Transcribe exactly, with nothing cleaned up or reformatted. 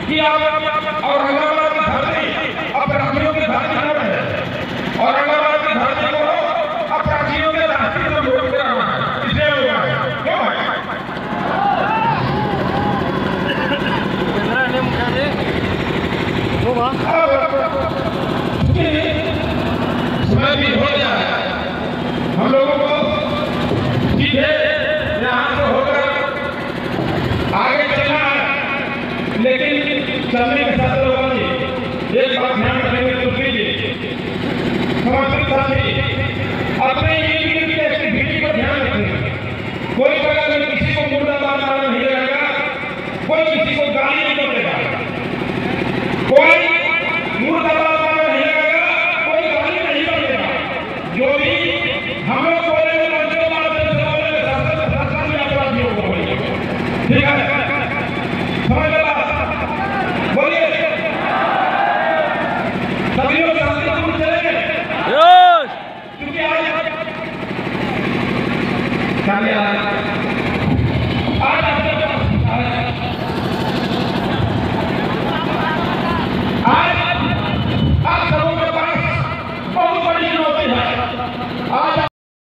कि आप औरंगाबाद की धरती अपराधियों की धरती न रहे। औरंगाबाद की धरती को अपराधियों के रास्ते से रोक कर रहा है, इसलिए हुआ है। क्यों है? समय भी हो गया है, हम लोगों को सीधे यहाँ से होकर आगे चलना है, लेकिन चलने के साथ लोगों ने एक बात ध्यान रखेंगे तो लीजिए समर्पित साथी अपने यूनिटी की एक्टिविटी पर ध्यान रखेंगे। कोई बगल में किसी को मुर्दाबाद नारा नहीं लगाएगा, कोई किसी को गाली नहीं देगा, कोई मुर्दाबाद नारा नहीं लगाएगा, कोई गाली नहीं देगा। जो भी हम लोग बोलेंगे मंचों मारते से बोलेंगे शासन शासन में अपराधियों को बोलेंगे, ठीक है? समझ लो, बोलिए सभी लोग शांतिपूर्ण चलेंगे क्योंकि आज